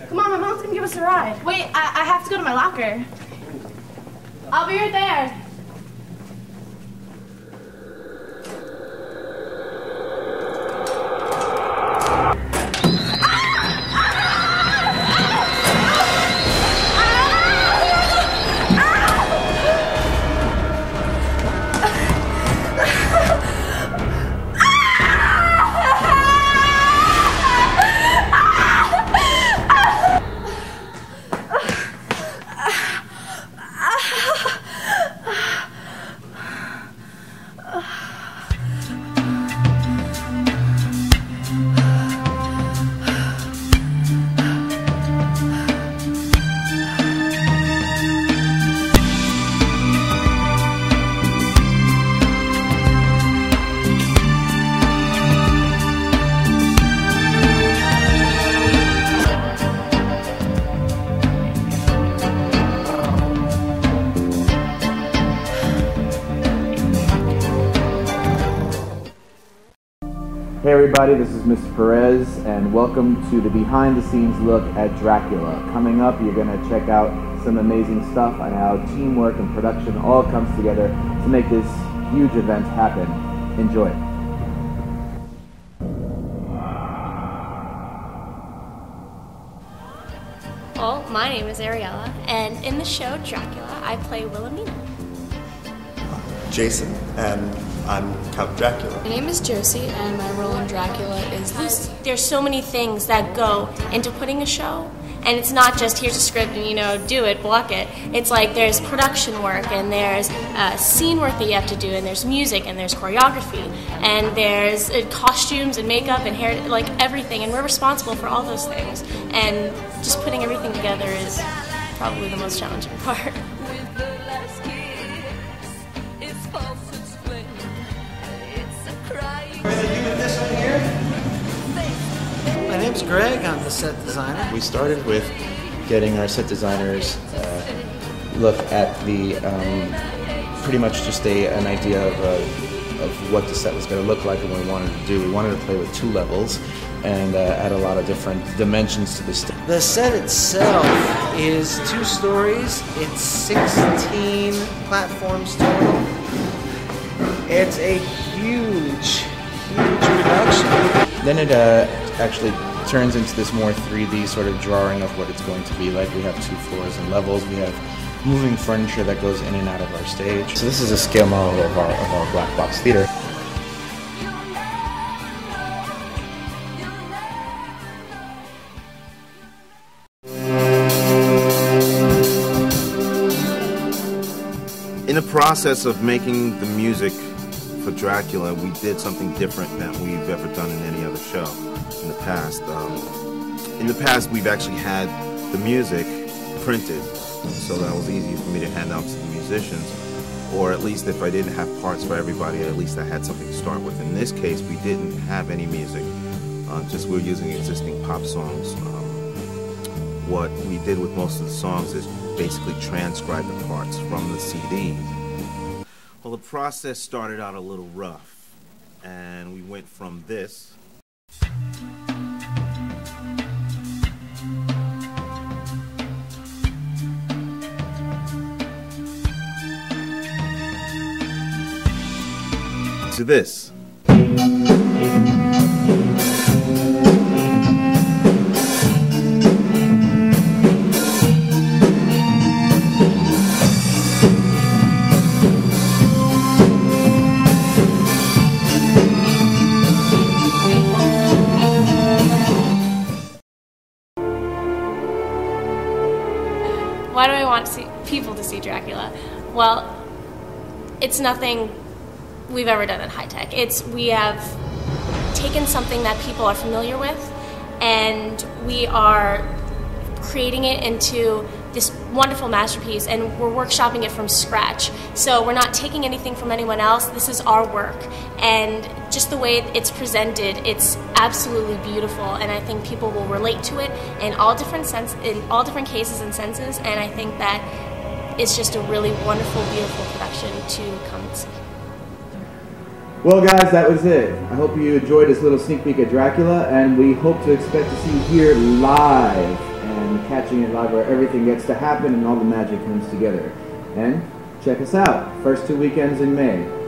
Come on, my mom's gonna give us a ride. Wait, I have to go to my locker. I'll be right there. Hey everybody, this is Mr. Perez, and welcome to the behind-the-scenes look at Dracula. Coming up, you're going to check out some amazing stuff on how teamwork and production all comes together to make this huge event happen. Enjoy. Well, my name is Ariella, and in the show Dracula, I play Wilhelmina. Jason, and I'm Count Dracula. My name is Josie, and my role in Dracula is Lucy. There's so many things that go into putting a show, and it's not just here's a script and do it, block it. It's like there's production work, and there's scene work that you have to do, and there's music, and there's choreography, and there's costumes and makeup and hair, like everything, and we're responsible for all those things. And just putting everything together is probably the most challenging part. My name's Greg, I'm the set designer. We started with getting our set designers look at the pretty much just an idea of what the set was going to look like and what we wanted to do. We wanted to play with 2 levels and add a lot of different dimensions to the stage. The set itself is 2 stories. It's 16 platforms total. It's a huge production. Then it actually turns into this more 3D sort of drawing of what it's going to be like. We have 2 floors and levels. We have moving furniture that goes in and out of our stage. So this is a scale model of our black box theater. In the process of making the music for Dracula, we did something different than we've ever done in any other show in the past. In the past, we've actually had the music printed, so that was easy for me to hand out to the musicians, or at least if I didn't have parts for everybody, at least I had something to start with. In this case, we didn't have any music, just we were using existing pop songs. What we did with most of the songs is basically transcribe the parts from the CD. Well, the process started out a little rough, and we went from this to this. Why do I want people to see Dracula? Well, it's nothing we've ever done at High Tech. We have taken something that people are familiar with, and we are creating it into this wonderful masterpiece, and we're workshopping it from scratch. So we're not taking anything from anyone else. This is our work, and just the way it's presented, it's absolutely beautiful, and I think people will relate to it in all different cases and senses, and I think that it's just a really wonderful, beautiful production to come and see. Well guys, that was it. I hope you enjoyed this little sneak peek at Dracula, and we hope to expect to see you here live. Catching It Live, where everything gets to happen and all the magic comes together. And check us out, first 2 weekends in May.